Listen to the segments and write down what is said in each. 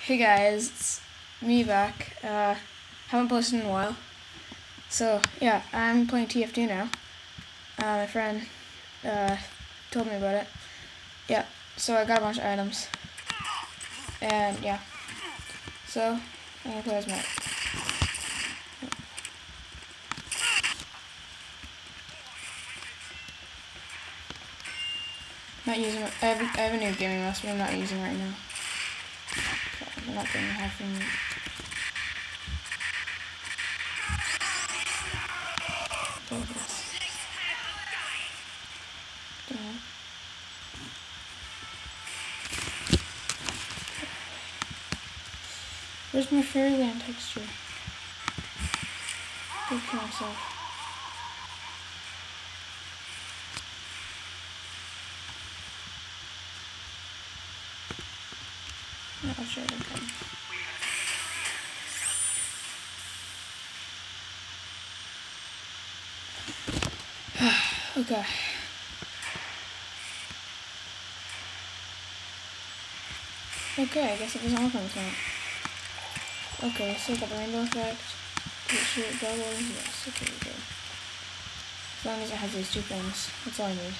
Hey guys, it's me back. Haven't posted in a while. So yeah, I'm playing TF2 now. My friend told me about it. Yeah, so I got a bunch of items. And yeah, so I'm gonna play as Matt. Not using. I have a new gaming mouse, but I'm not using it right now. So I'm not getting half from it. Where's my fairyland texture? Go kill myself. No, I'll show them. Okay. Okay, I guess it doesn't look like that. Okay, so I got the rainbow effect. Shoot doubles, yes, okay, we go. As long as it has these two things, that's all I need.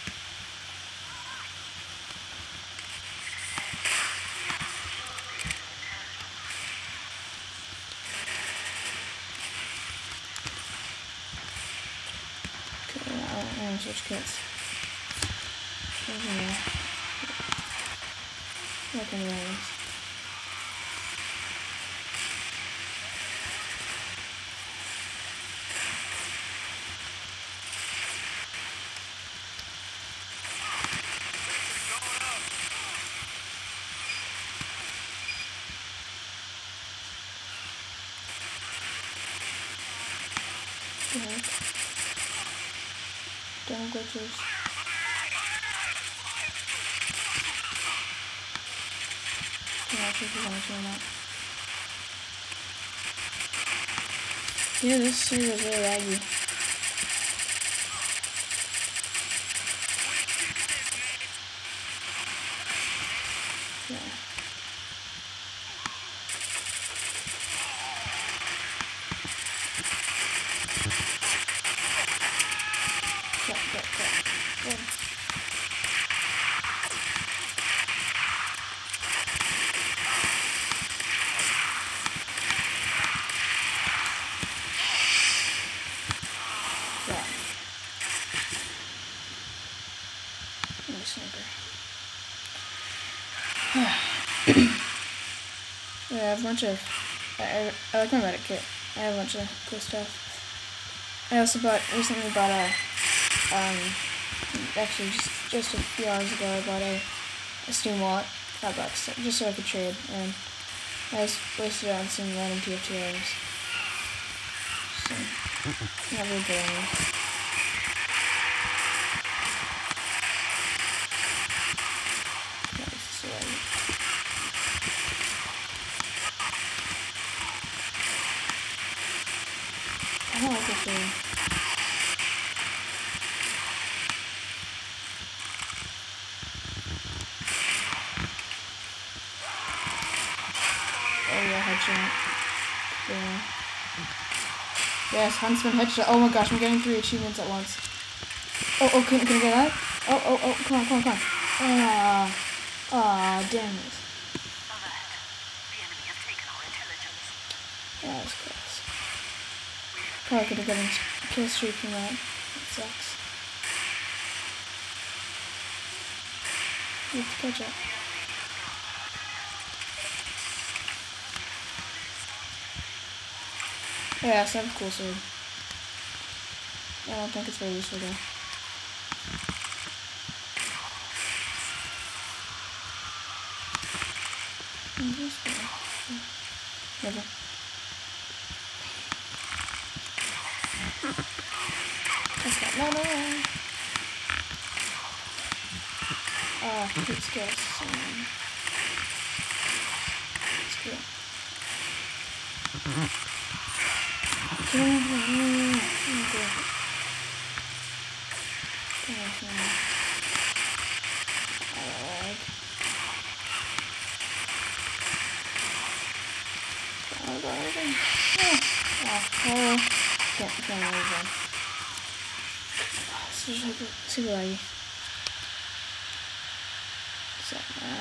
Okay, I'm gonna switch kits. Look in the items. Good. Don't glitches. Yeah, this is gonna turn out. Yeah, this server is really laggy. Yeah. Good. Yeah. I'm a sniper. Yeah, I have a bunch of. I like my medic kit. I have a bunch of cool stuff. I also recently bought a. Actually, just a few hours ago, I bought a Steam wallet, $5, just so I could trade, and I just wasted it on some random TF2 items. So, not really good items. I don't like this game. Oh yeah, headshot. Yeah. Yes, Huntsman headshot. Oh my gosh, I'm getting 3 achievements at once. Oh, can I get that? Oh, come on. Damn it. Yeah, that was close. Probably could have gotten a kill streak from that. That sucks. You have to catch up. Yeah, it's a cool sword. I don't think it's very useful though. Never. No. Let's go. Let's go. Can't move on. This is super laggy. So,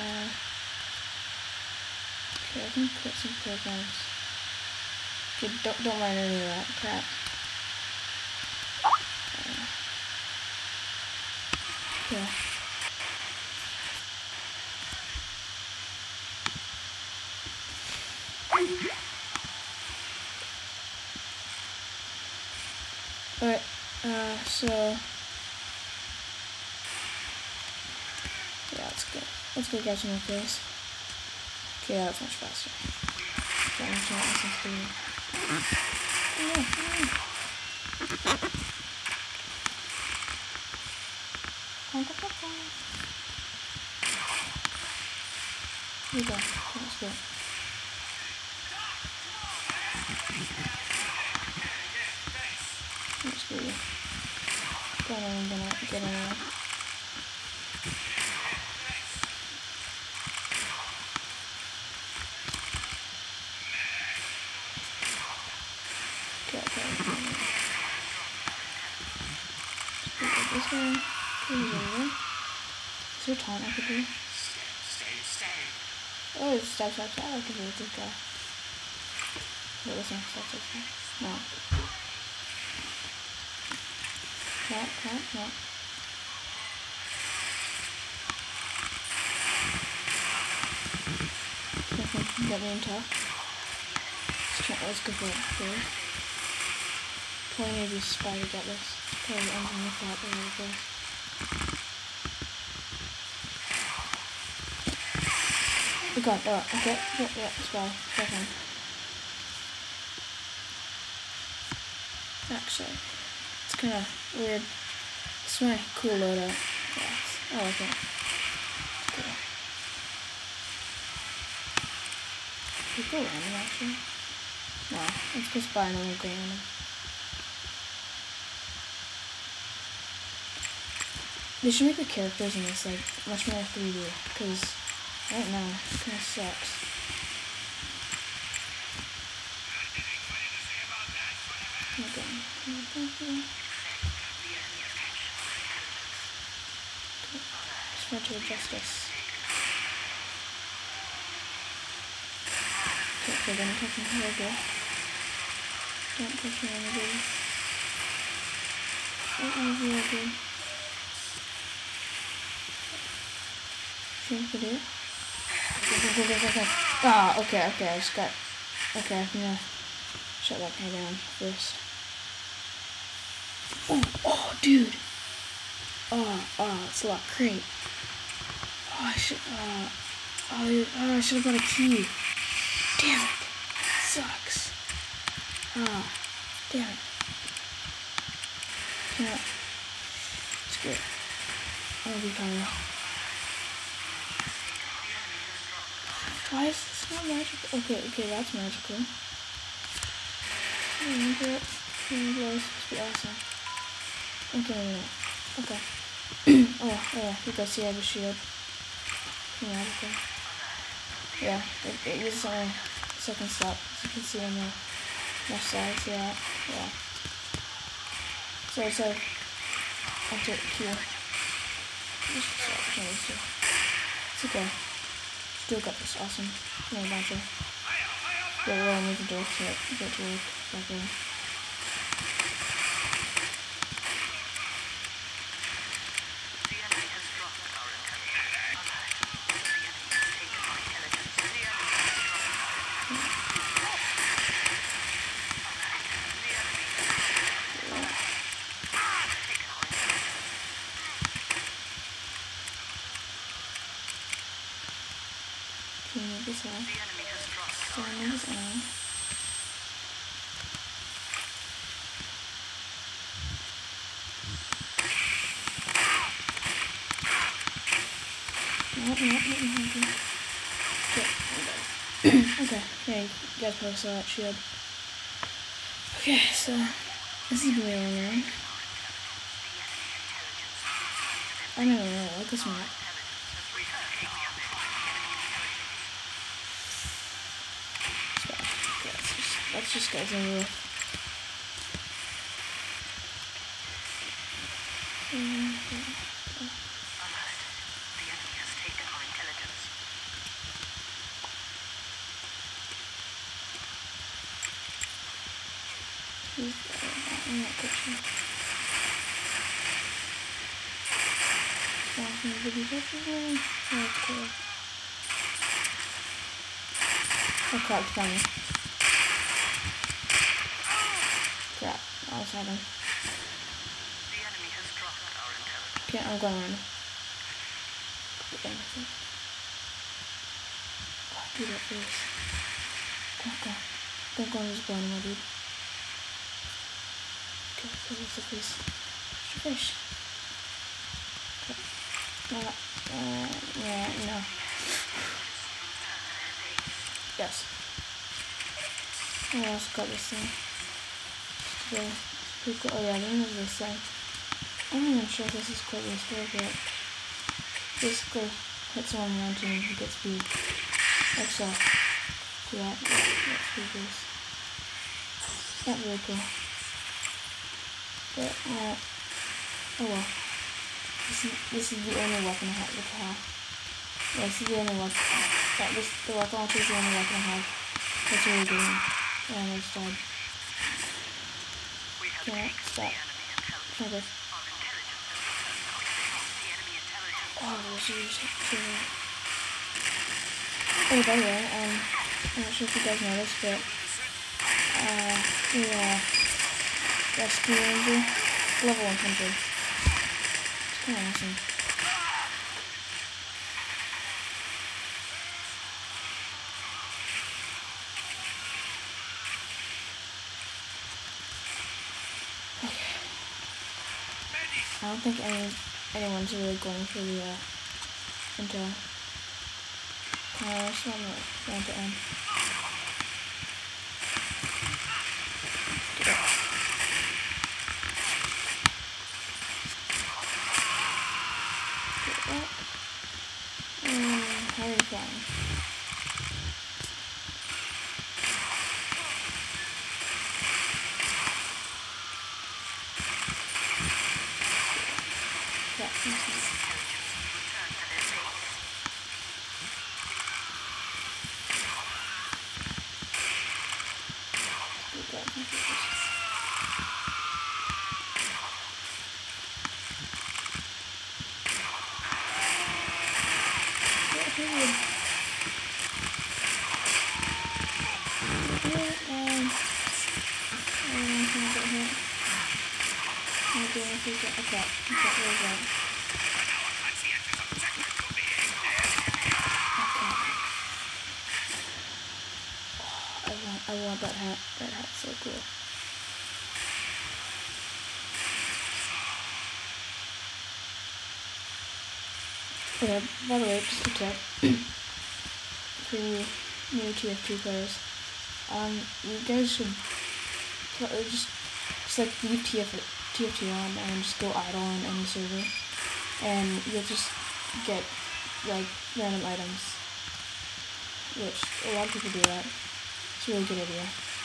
okay, I can put some programs. Okay, don't mind any of that crap. Yeah. Alright, so yeah, let's go grab some of this. Okay, yeah, that's much faster. Okay, I'm trying to listen to you. Here we go. Let's go. Let's go. Gonna get in there. Okay. This guy. Is there a taunt I could do? Oh, it's stab. I could do with this guy. Wait, listen, stop. No. No. Get me in tough. Let's go for it. 20 maybe spy to get this. Probably underneath that, there it goes. Oh god, alright, okay. Yeah, spy. Second. Actually, it's kinda weird. It's my cool loadout. Yeah, I like it. Okay. Should we go random actually? No, let's go spy and then we'll go random. They should make the characters in this like much more 3D, because right now it kinda sucks. Okay. Just try to adjust this. Okay, don't touch me here, okay? Don't touch me on the baby. Okay. Change the dude. Go. Ah, okay, I just got... Okay, I'm gonna shut that guy down first. Oh, dude! Oh, it's a lot. Great. Oh, I should have brought a key. Damn it. Sucks. Damn it. Yeah. It's good. I'll be fine. Why is this not magical? Okay, that's magical. Remember it. Remember it's supposed to be awesome. Okay. oh yeah, you guys see I have a shield. Magical. Yeah, it uses my second slot, as you can see on the left side, see that? Yeah. So it's like, I'll take Q. It's okay. Still got this awesome little launcher. Yeah, we're on the door to get to work back in. Can you move this out? So I move this out. No. Okay, hey, you guys probably saw that shield. Okay, so this is gonna be a long run. I don't know, like this map. It's just guys everywhere. He's in that kitchen. Watching the video again. That's cool. Oh crap, it's coming. Crap, I was having. The enemy has dropped our intelligence. Okay, I'm going around. Damn it. Oh, dude, that face. Go. Don't go on this blind, my dude. Okay, this is the face. Where's your face? Yeah, no. Yes. I also got this thing. Oh yeah, then there's this thing. I'm not even sure if this is quite useful, but basically hit someone around to and you get speed. Like so. Do that. That's speed boost. Not really cool. But yeah. Oh well. This is the only weapon I have. Look how. Yeah, this is the only weapon. The rocket launcher is the only weapon I have. That's really good. Yeah, I almost died. Okay, stop. Try this. Oh, this is true. Oh, by the way, I'm not sure if you guys noticed, but the rescue ranger, level 100. It's kind of awesome. I don't think anyone's really going for the intel. I just want to end. Get up. How are you flying? I want that hat. That hat's so cool. Okay, by the way, just a tip for you new TF2 players. You guys should just like leave TF2 on and just go idle on any server, and you'll just get like random items, which a lot of people do that. It's a really good idea.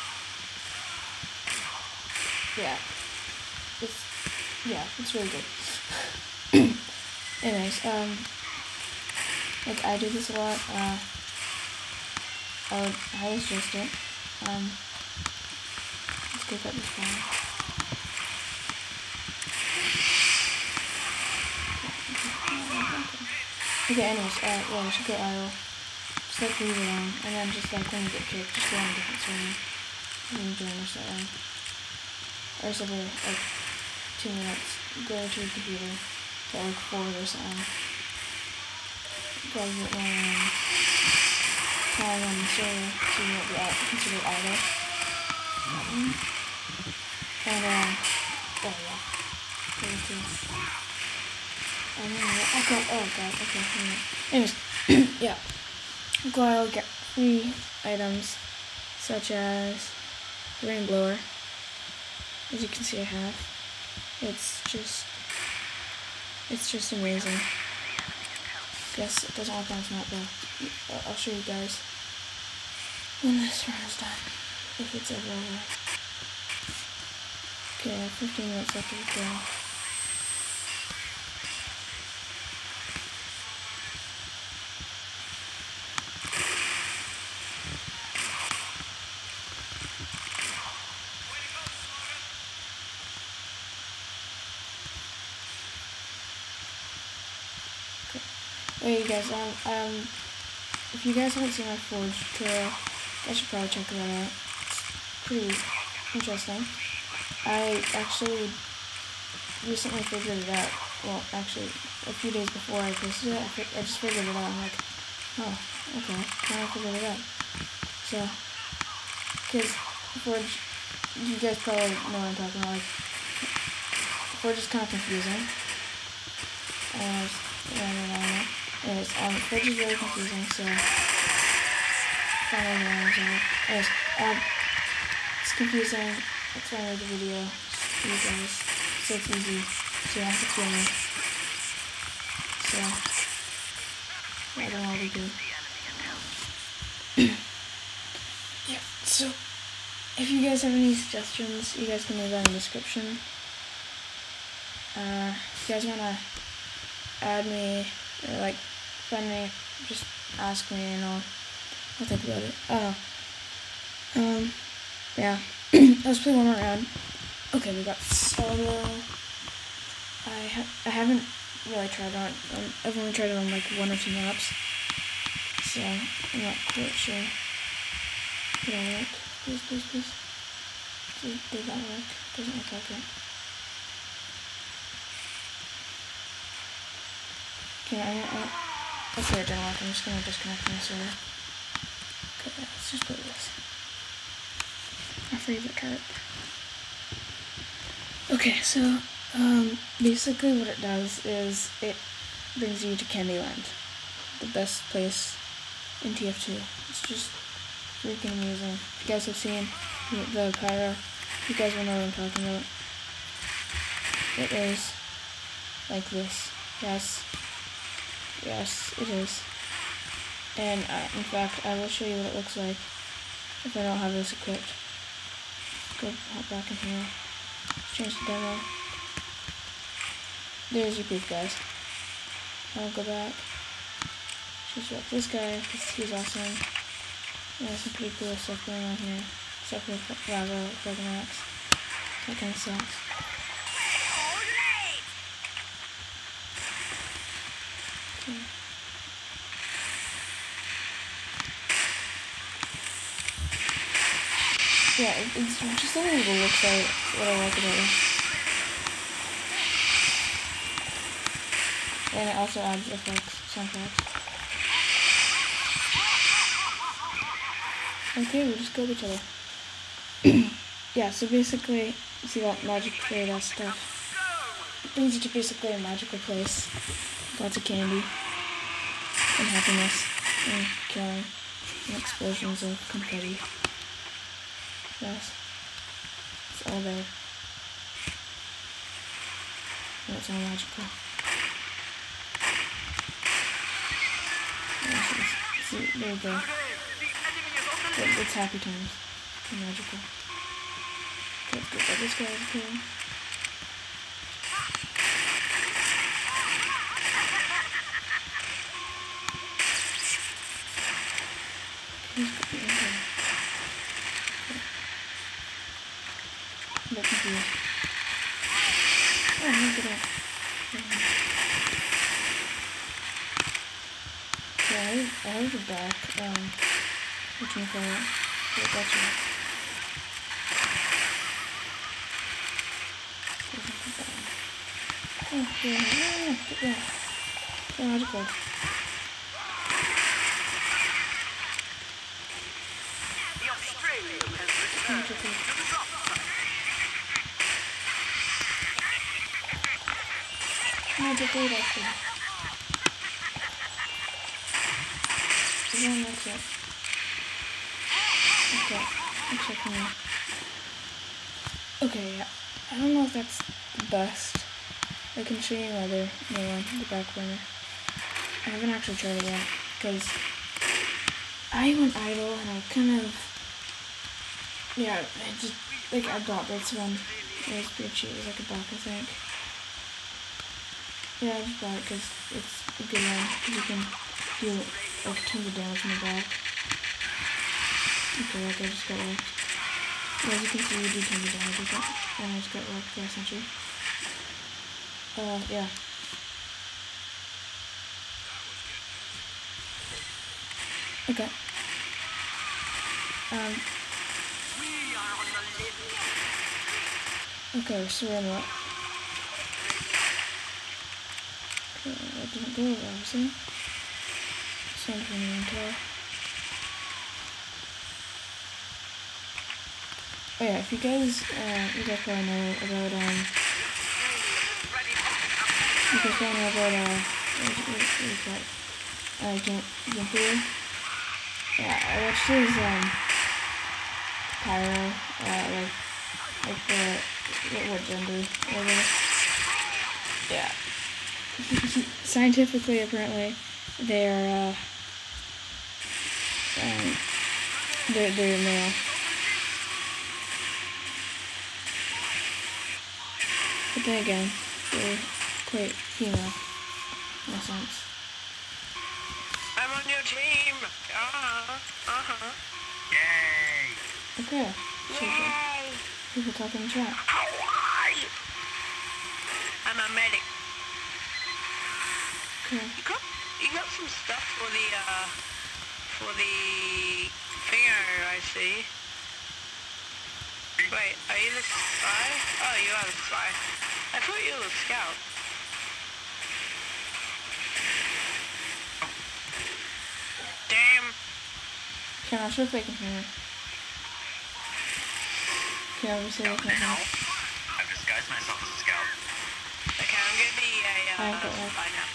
It's really good. Anyways, like I do this a lot. I would highly suggest it. Let's go cut this down. Okay, anyways, yeah, we should go idle. Just like leave it on, and then just like when you get kicked, just go on a different server. And then join us that way. Or something like 2 minutes. Go to your computer to like forward or something. Plug it time on the server so you won't be considered idle. And oh yeah. Very cool. Okay. Anyways, yeah. Go out, get free items such as the rain blower. As you can see, I have. It's just amazing. Guess it doesn't work on this map though. I'll show you guys when this run is done. if it's ever over. Okay, I have 15 minutes left of the kill. Hey you guys, if you guys haven't seen my Forge tutorial, I should probably check that out. It's pretty interesting. I actually recently figured it out. Well, actually, a few days before I posted it, I just figured it out. I'm like, oh, okay, now I figured it out. So, because Forge, you guys probably know what I'm talking about. Like, Forge is kind of confusing. Anyways, Forge is really confusing, so anyways, it's confusing. That's why I made the video for you guys, so it's easy, so you don't have to kill me. So, I don't know what to do. Yeah, so, if you guys have any suggestions, you guys can leave that in the description. If you guys want to add me, or like, friend me, just ask me and I'll think about it. I don't know. Yeah. Let's play one more round. Okay, we got solo. I haven't really tried on. I've only tried it on like 1 or 2 maps, so I'm not quite sure. Did that work? Please. Did that work? Doesn't look like it. Okay, okay, it didn't work. I'm just gonna disconnect from the server. Okay, let's just play this. My favorite type. Okay, so basically what it does is it brings you to Candyland, the best place in TF2. It's just freaking amazing. If you guys have seen the pyro, you guys will know what I'm talking about. It is like this. Yes, it is. And in fact, I will show you what it looks like if I don't have this equipped. Go hop back in here. Change the demo. There's your proof, guys. I'll go back. Just watch this guy, because he's awesome. There's some pretty cool stuff going on here. Stuff with Lava, Max. That kind of sucks. Okay. Yeah, it's just a little looks like what I like about it. And it also adds effects, sound effects. Okay, we just killed each other. Yeah, so basically, you see that magic play, that stuff. It brings you to basically a magical place. Lots of candy, and happiness, and killing, and explosions of confetti. Yes, it's all there. And it's all magical. See, there you go. It's happy times. And magical. Okay, let's go get this guy over here. He's got me in here. I'm a bit confused. Oh, look at that. Yeah, I heard it back. What can you call it? Yeah, that's right. Oh, yeah. Yeah, magical. The Australian has returned to the drop site. Magical, that's it. That's it. Okay, I'm checking out. Okay, yeah. I don't know if that's the best. I can show you another new one, the back burner. I haven't actually tried it yet, because I went idle and I kind of Yeah, I just, like, I bought this one. It was pretty cheap. It was like $1, I think. Yeah, I just bought it because it's a good one. Because you can do, like, tons of damage in the back. Okay, like, I just got wrecked. As you can see, you do tons of damage with it. And I just got wrecked by a sentry. Yeah. Okay. Okay, we're surrounded up. Okay, that didn't go well, obviously. Same for the intel. Oh yeah, if you guys probably know about, Gimpy. Yeah, I watched his, pyro, like the, what gender, whatever. Yeah. Scientifically, apparently, they're male. But then again, they're quite female, in a sense. I'm on your team. Yay. Okay. Yay. People talking in chat. How are you? I'm a medic. Okay. You got some stuff for the finger, I see. Wait, are you the spy? Oh, you are the spy. I thought you were the scout. Damn. Okay, I'm not sure if they can hear me. Okay, obviously they can't hear me. I've disguised myself as a scout. Okay, I'm gonna be a spy now.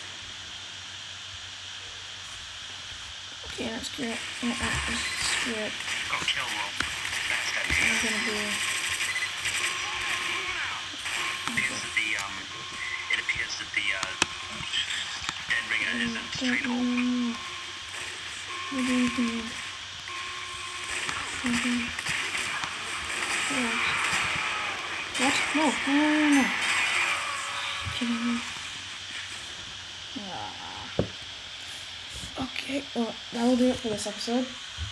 Okay, let's screw it. Screw it. Go kill Wolf. I'm gonna be... It appears that the dead ringer isn't straight hole. What do you do? What? No. Kidding me. Okay, well, that will do it for this episode.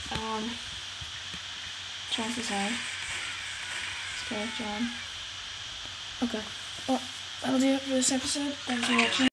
John says hi. Okay, John. Okay, well, that'll do it for this episode. Thanks for watching.